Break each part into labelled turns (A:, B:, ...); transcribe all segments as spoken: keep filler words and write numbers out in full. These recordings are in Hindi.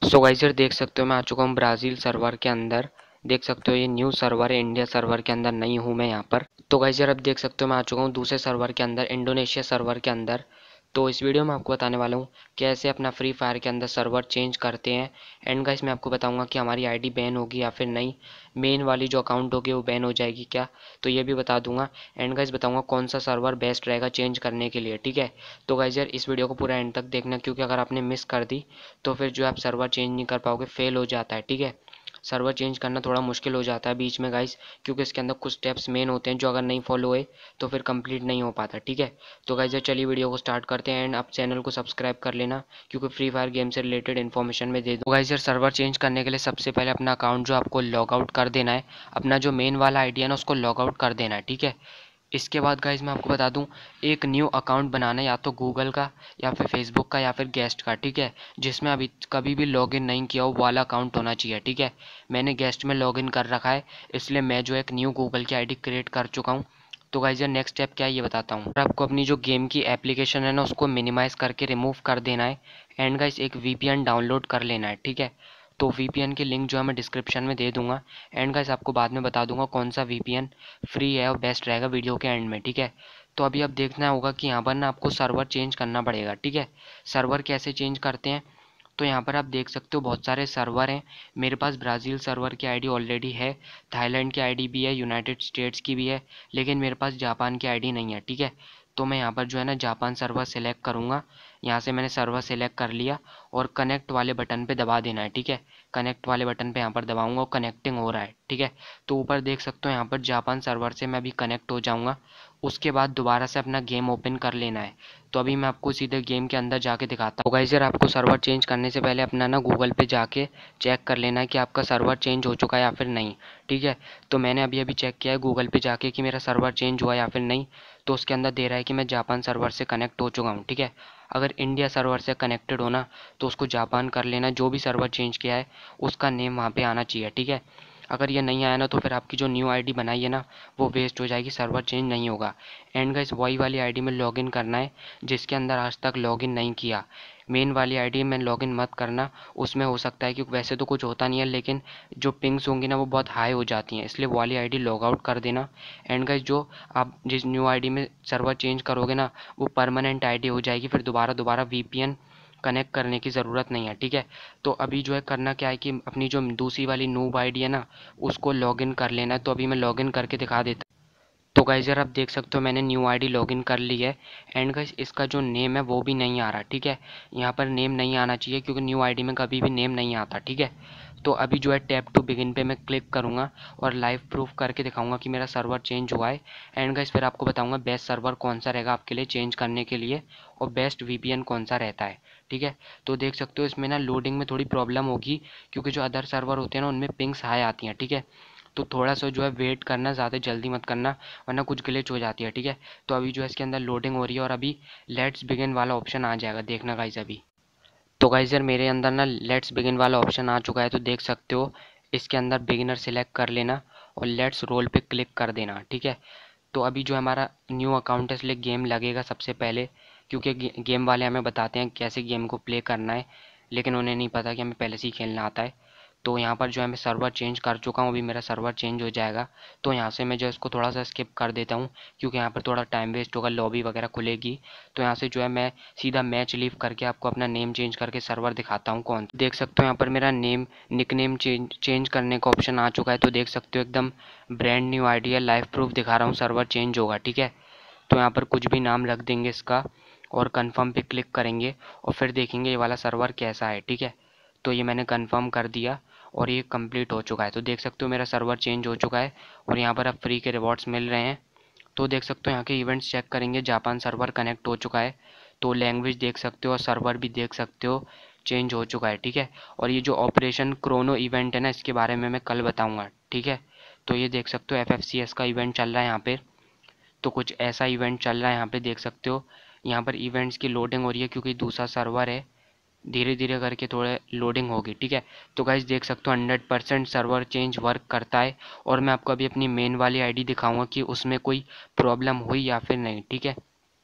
A: सो गाइस यार देख सकते हो मैं आ चुका हूँ ब्राज़ील सर्वर के अंदर। देख सकते हो ये न्यू सर्वर है, इंडिया सर्वर के अंदर नहीं हूँ मैं यहाँ पर। तो गाइस यार अब देख सकते हो मैं आ चुका हूँ दूसरे सर्वर के अंदर, इंडोनेशिया सर्वर के अंदर। तो इस वीडियो में आपको बताने वाला हूँ कैसे अपना फ्री फायर के अंदर सर्वर चेंज करते हैं। एंड गाइस मैं आपको बताऊँगा कि हमारी आईडी बैन होगी या फिर नहीं, मेन वाली जो अकाउंट होगी वो बैन हो जाएगी क्या, तो ये भी बता दूंगा। एंड गाइस बताऊँगा कौन सा सर्वर बेस्ट रहेगा चेंज करने के लिए, ठीक है। तो गाइस यार इस वीडियो को पूरा एंड तक देखना, क्योंकि अगर आपने मिस कर दी तो फिर जो आप सर्वर चेंज नहीं कर पाओगे, फेल हो जाता है, ठीक है। सर्वर चेंज करना थोड़ा मुश्किल हो जाता है बीच में गाइस, क्योंकि इसके अंदर कुछ स्टेप्स मेन होते हैं जो अगर नहीं फॉलो हुए तो फिर कंप्लीट नहीं हो पाता, ठीक है। तो गाइस चलिए वीडियो को स्टार्ट करते हैं। एंड आप चैनल को सब्सक्राइब कर लेना, क्योंकि फ्री फायर गेम से रिलेटेड इन्फॉर्मेशन में दे दूँ। गाइस यार सर्वर चेंज करने के लिए सबसे पहले अपना अकाउंट जो आपको लॉग आउट कर देना है, अपना जो मेन वाला आईडी है ना उसको लॉग आउट कर देना है, ठीक है। इसके बाद गाइज मैं आपको बता दूं, एक न्यू अकाउंट बनाना है, या तो गूगल का या फिर फेसबुक का या फिर गेस्ट का, ठीक है। जिसमें अभी कभी भी लॉगिन नहीं किया हो वो वाला अकाउंट होना चाहिए, ठीक है। मैंने गेस्ट में लॉगिन कर रखा है, इसलिए मैं जो एक न्यू गूगल की आईडी क्रिएट कर चुका हूँ। तो गाइज यार नेक्स्ट स्टेप क्या है ये बताता हूँ। आपको अपनी जो गेम की एप्लीकेशन है ना उसको मिनिमाइज़ करके रिमूव कर देना है। एंड गाइज एक वीपीएन डाउनलोड कर लेना है, ठीक है। तो वीपीएन की लिंक जो है मैं डिस्क्रिप्शन में दे दूंगा। एंड गाइस आपको बाद में बता दूंगा कौन सा वीपीएन फ्री है और बेस्ट रहेगा वीडियो के एंड में, ठीक है। तो अभी अब देखना होगा कि यहाँ पर ना आपको सर्वर चेंज करना पड़ेगा, ठीक है। सर्वर कैसे चेंज करते हैं, तो यहाँ पर आप देख सकते हो बहुत सारे सर्वर हैं। मेरे पास ब्राज़ील सर्वर की आईडी ऑलरेडी है, थाईलैंड की आईडी भी है, यूनाइटेड स्टेट्स की भी है, लेकिन मेरे पास जापान की आईडी नहीं है, ठीक है। तो मैं यहाँ पर जो है ना जापान सर्वर सेलेक्ट करूँगा। यहाँ से मैंने सर्वर सेलेक्ट कर लिया और कनेक्ट वाले बटन पे दबा देना है, ठीक है। कनेक्ट वाले बटन पे यहाँ पर दबाऊंगा और कनेक्टिंग हो रहा है, ठीक है। तो ऊपर देख सकते हो यहाँ पर जापान सर्वर से मैं अभी कनेक्ट हो जाऊँगा। उसके बाद दोबारा से अपना गेम ओपन कर लेना है। तो अभी मैं आपको सीधे गेम के अंदर जाके दिखाता हूँ। गाइस यार आपको सर्वर चेंज करने से पहले अपना ना गूगल पे जाके चेक कर लेना है कि आपका सर्वर चेंज हो चुका है या फिर नहीं, ठीक है। तो मैंने अभी अभी चेक किया है गूगल पे जाके कि मेरा सर्वर चेंज हुआ या फिर नहीं। तो उसके अंदर दे रहा है कि मैं जापान सर्वर से कनेक्ट हो चुका हूँ, ठीक है। अगर इंडिया सर्वर से कनेक्टेड होना तो उसको जापान कर लेना, जो भी सर्वर चेंज किया है उसका नेम वहाँ पे आना चाहिए, ठीक है। अगर ये नहीं आया ना तो फिर आपकी जो न्यू आईडी बनाई है ना वो वेस्ट हो जाएगी, सर्वर चेंज नहीं होगा। एंड गाइस वही वाली आईडी में लॉगिन करना है जिसके अंदर आज तक लॉगिन नहीं किया। मेन वाली आईडी में लॉगिन मत करना, उसमें हो सकता है कि वैसे तो कुछ होता नहीं है, लेकिन जो पिंग्स होंगी ना वो बहुत हाई हो जाती हैं, इसलिए वो वाली आईडी लॉग आउट कर देना। एंड गाइस जो आप जिस न्यू आईडी में सर्वर चेंज करोगे ना वो परमानेंट आईडी हो जाएगी, फिर दोबारा दोबारा वीपीएन कनेक्ट करने की ज़रूरत नहीं है, ठीक है। तो अभी जो है करना क्या है कि अपनी जो दूसरी वाली नूब आईडी है ना उसको लॉगिन कर लेना है। तो अभी मैं लॉगिन करके दिखा देता हूँ। तो गाइस यार आप देख सकते हो मैंने न्यू आईडी लॉगिन कर ली है। एंड गाइस इसका जो नेम है वो भी नहीं आ रहा, ठीक है। यहाँ पर नेम नहीं आना चाहिए क्योंकि न्यू आईडी में कभी भी नेम नहीं आता, ठीक है। तो अभी जो है टैप टू बिगिन पे मैं क्लिक करूँगा और लाइव प्रूफ करके दिखाऊंगा कि मेरा सर्वर चेंज हुआ है। एंड गाइस फिर आपको बताऊंगा बेस्ट सर्वर कौन सा रहेगा आपके लिए चेंज करने के लिए और बेस्ट वीपीएन कौन सा रहता है, ठीक है। तो देख सकते हो इसमें ना लोडिंग में थोड़ी प्रॉब्लम होगी, क्योंकि जो अदर सर्वर होते हैं ना उनमें पिंग्स हाई आती हैं, ठीक है। तो थोड़ा सा जो है वेट करना, ज़्यादा जल्दी मत करना वरना कुछ ग्लिच हो जाती है, ठीक है। तो अभी जो है इसके अंदर लोडिंग हो रही है और अभी लेट्स बिगिन वाला ऑप्शन आ जाएगा, देखना गाइस अभी। तो गाइस यार मेरे अंदर ना लेट्स बिगिन वाला ऑप्शन आ चुका है, तो देख सकते हो इसके अंदर बिगिनर सिलेक्ट कर लेना और लेट्स रोल पे क्लिक कर देना, ठीक है। तो अभी जो हमारा न्यू अकाउंट है इसलिए गेम लगेगा सबसे पहले, क्योंकि गे, गेम वाले हमें बताते हैं कैसे गेम को प्ले करना है, लेकिन उन्हें नहीं पता कि हमें पहले से ही खेलना आता है। तो यहाँ पर जो है मैं सर्वर चेंज कर चुका हूँ, अभी मेरा सर्वर चेंज हो जाएगा। तो यहाँ से मैं जो इसको थोड़ा सा स्किप कर देता हूँ, क्योंकि यहाँ पर थोड़ा टाइम वेस्ट होगा, लॉबी वगैरह खुलेगी। तो यहाँ से जो है मैं सीधा मैच लीव करके आपको अपना नेम चेंज करके सर्वर दिखाता हूँ कौन। देख सकते हो यहाँ पर मेरा name nickname change change करने का ऑप्शन आ चुका है। तो देख सकते हो एकदम ब्रांड न्यू आईडी है, लाइव प्रूफ दिखा रहा हूँ, सर्वर चेंज होगा, ठीक है। तो यहाँ पर कुछ भी नाम रख देंगे इसका और कंफर्म पे क्लिक करेंगे और फिर देखेंगे ये वाला सर्वर कैसा है, ठीक है। तो ये मैंने कंफर्म कर दिया और ये कंप्लीट हो चुका है। तो देख सकते हो मेरा सर्वर चेंज हो चुका है और यहाँ पर अब फ्री के रिवॉर्ड्स मिल रहे हैं। तो देख सकते हो यहाँ के इवेंट्स चेक करेंगे, जापान सर्वर कनेक्ट हो चुका है। तो लैंग्वेज देख सकते हो और सर्वर भी देख सकते हो चेंज हो चुका है, ठीक है। और ये जो ऑपरेशन क्रोनो इवेंट है ना इसके बारे में मैं कल बताऊँगा, ठीक है। तो ये देख सकते हो एफ एफ सी एस का इवेंट चल रहा है यहाँ पे। तो कुछ ऐसा इवेंट चल रहा है यहाँ पे, देख सकते हो। यहाँ पर इवेंट्स की लोडिंग हो रही है क्योंकि दूसरा सर्वर है, धीरे धीरे करके थोड़े लोडिंग होगी, ठीक है। तो गाइस देख सकते हो hundred percent server change work करता है और मैं आपको अभी अपनी मेन वाली आईडी दिखाऊंगा कि उसमें कोई प्रॉब्लम हुई या फिर नहीं, ठीक है।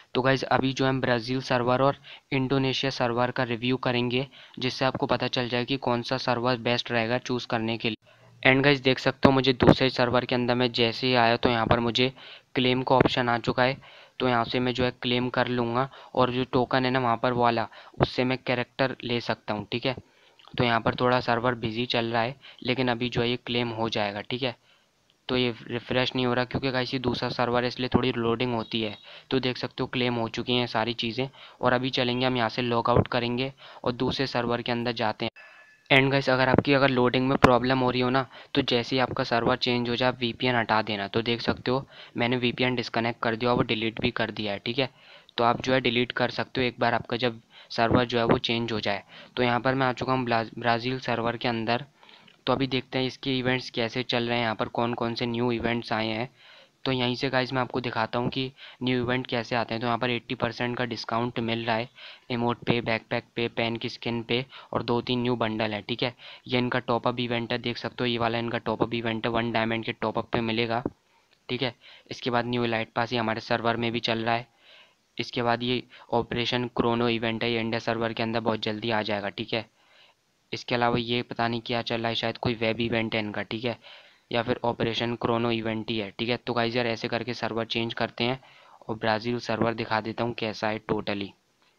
A: तो गाइज अभी जो हम ब्राज़ील सर्वर और इंडोनेशिया सर्वर का रिव्यू करेंगे, जिससे आपको पता चल जाए कि कौन सा सर्वर बेस्ट रहेगा चूज़ करने के लिए। एंड गाइज देख सकते हो मुझे दूसरे सर्वर के अंदर मैं जैसे ही आया तो यहाँ पर मुझे क्लेम का ऑप्शन आ चुका है। तो यहाँ से मैं जो है क्लेम कर लूँगा, और जो टोकन है ना वहाँ पर वाला, उससे मैं कैरेक्टर ले सकता हूँ। ठीक है, तो यहाँ पर थोड़ा सर्वर बिजी चल रहा है, लेकिन अभी जो है ये क्लेम हो जाएगा। ठीक है, तो ये रिफ़्रेश नहीं हो रहा क्योंकि गाइस ये दूसरा सर्वर है, इसलिए थोड़ी लोडिंग होती है। तो देख सकते हो क्लेम हो चुकी हैं सारी चीज़ें। और अभी चलेंगे हम यहाँ से लॉग आउट करेंगे और दूसरे सर्वर के अंदर जाते हैं। एंड गाइस अगर आपकी अगर लोडिंग में प्रॉब्लम हो रही हो ना, तो जैसे ही आपका सर्वर चेंज हो जाए आप वीपीएन हटा देना। तो देख सकते हो मैंने वीपीएन डिस्कनेक्ट कर दिया और वो डिलीट भी कर दिया है। ठीक है, तो आप जो है डिलीट कर सकते हो एक बार आपका जब सर्वर जो है वो चेंज हो जाए। तो यहाँ पर मैं आ चुका हूँ ब्राज़ील सर्वर के अंदर। तो अभी देखते हैं इसके इवेंट्स कैसे चल रहे हैं, यहाँ पर कौन कौन से न्यू इवेंट्स आए हैं। तो यहीं से गाइज मैं आपको दिखाता हूँ कि न्यू इवेंट कैसे आते हैं। तो यहाँ पर अस्सी परसेंट का डिस्काउंट मिल रहा है इमोट पे, बैकपैक पे, पेन की स्किन पे, और दो तीन न्यू बंडल है। ठीक है, ये इनका टॉपअप इवेंट है, देख सकते हो ये वाला इनका टॉपअप इवेंट है, वन डायमंड के टॉपअप पे मिलेगा। ठीक है, इसके बाद न्यू लाइट पास ही हमारे सर्वर में भी चल रहा है। इसके बाद ये ऑपरेशन क्रोनो इवेंट है, ये इंडिया सर्वर के अंदर बहुत जल्दी आ जाएगा। ठीक है, इसके अलावा ये पता नहीं क्या चल रहा है, शायद कोई वेब इवेंट है इनका। ठीक है, या फिर ऑपरेशन क्रोनो इवेंट ही है। ठीक है, तो गाइस यार ऐसे करके सर्वर चेंज करते हैं, और ब्राज़ील सर्वर दिखा देता हूँ कैसा है टोटली।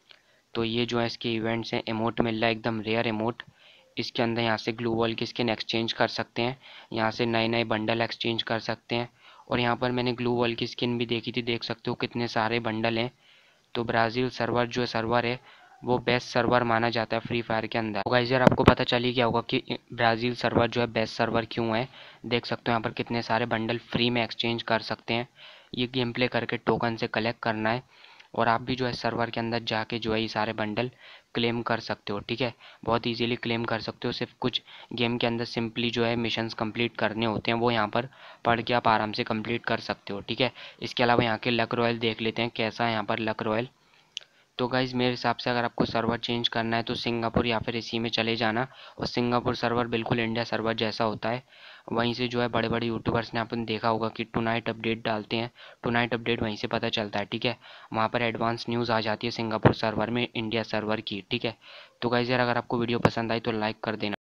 A: तो ये जो है इसके इवेंट्स हैं, एमोट मिल रहा है एकदम रेयर एमोट। इसके अंदर यहाँ से ग्लू वॉल की स्किन एक्सचेंज कर सकते हैं, यहाँ से नए नए बंडल एक्सचेंज कर सकते हैं। और यहाँ पर मैंने ग्लू वॉल की स्किन भी देखी थी, देख सकते हो कितने सारे बंडल हैं। तो ब्राज़ील सर्वर जो सर्वर है वो बेस्ट सर्वर माना जाता है फ्री फायर के अंदर। तो गाइस यार आपको पता चल ही गया होगा कि ब्राज़ील सर्वर जो है बेस्ट सर्वर क्यों है। देख सकते हो यहाँ पर कितने सारे बंडल फ्री में एक्सचेंज कर सकते हैं। ये गेम प्ले करके टोकन से कलेक्ट करना है, और आप भी जो है सर्वर के अंदर जाके जो है ये सारे बंडल क्लेम कर सकते हो। ठीक है, बहुत इजीली क्लेम कर सकते हो। सिर्फ कुछ गेम के अंदर सिंपली जो है मिशंस कंप्लीट करने होते हैं, वो यहाँ पर पढ़ के आप आराम से कंप्लीट कर सकते हो। ठीक है, इसके अलावा यहाँ के लक रॉयल देख लेते हैं कैसा है यहाँ पर लक रॉयल। तो गाइज़ मेरे हिसाब से अगर आपको सर्वर चेंज करना है तो सिंगापुर या फिर इसी में चले जाना। और सिंगापुर सर्वर बिल्कुल इंडिया सर्वर जैसा होता है। वहीं से जो है बड़े बड़े यूट्यूबर्स ने अपन देखा होगा कि टू नाइट अपडेट डालते हैं, टू नाइट अपडेट वहीं से पता चलता है। ठीक है, वहाँ पर एडवांस न्यूज़ आ जाती है सिंगापुर सर्वर में इंडिया सर्वर की। ठीक है, तो गाइज़ यार अगर आपको वीडियो पसंद आई तो लाइक कर देना।